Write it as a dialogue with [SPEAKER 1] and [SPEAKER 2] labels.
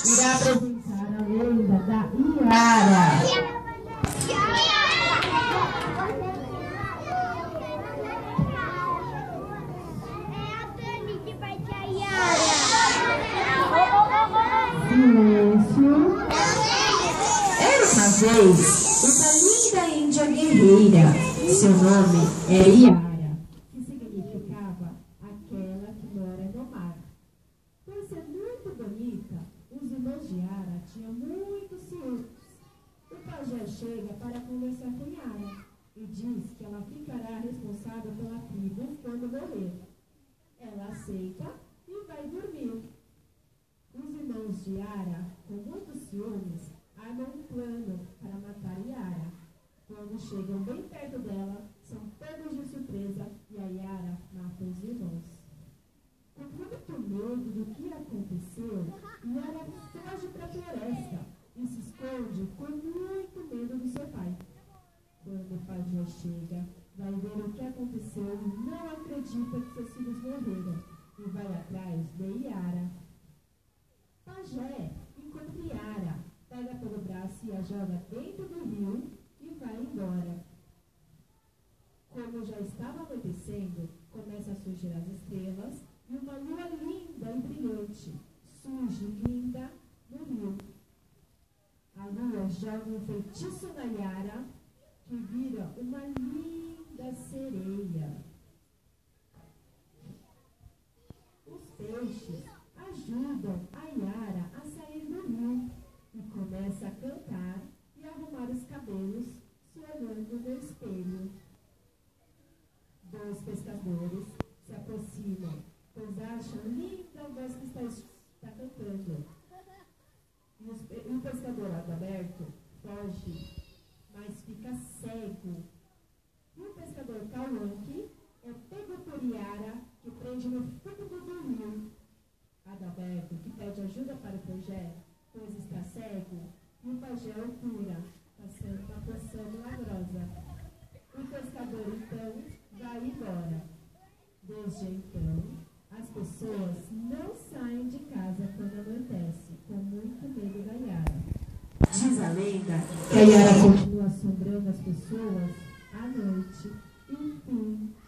[SPEAKER 1] irá apresentar a lenda da Iara. Silêncio. Era uma vez uma linda índia guerreira. Seu nome é Iara, que significava aquela que mora no mar. Por ser muito bonita, os irmãos de Iara tinham muitos ciúmes. O pajé chega para conversar com Iara e diz que ela ficará responsável pela tribo quando morrer. Ela aceita e vai dormir. Os irmãos de Iara, com muitos ciúmes, armam um plano para matar Iara. Quando chegam bem perto dela, são pegos de surpresa e a Iara mata os irmãos. Com muito medo do que aconteceu, Iara foge para a floresta e se esconde com muito medo do seu pai. Quando o pajé chega, vai ver o que aconteceu e não acredita que seus filhos morreram e vai atrás de Iara. Pajé encontra Iara, pega pelo braço e a joga dentro do rio e vai embora. Como já estava anoitecendo, começa a surgir as estrelas e uma lua linda e brilhante surge linda no rio. A lua joga um feitiço na Iara, que vira uma linda sereia. Os peixes ajudam a Iara a sair do rio e começa a cantar e arrumar os cabelos, se olhando no espelho. Dois pescadores se aproximam, pois acham linda a voz que está cantando. E o pescador Adalberto foge, mas fica cego. E o pescador Cauanque é pego por Iara, que prende no fundo do rio. Adalberto, que pede ajuda para o pajé, pois está cego, e o pajé o cura, passando uma poção milagrosa. O pescador, então, vai embora. Desde então, as pessoas não saem de casa quando anoitece, com muito medo da Iara. Diz a lenda que a Iara continua assombrando as pessoas à noite. Enfim.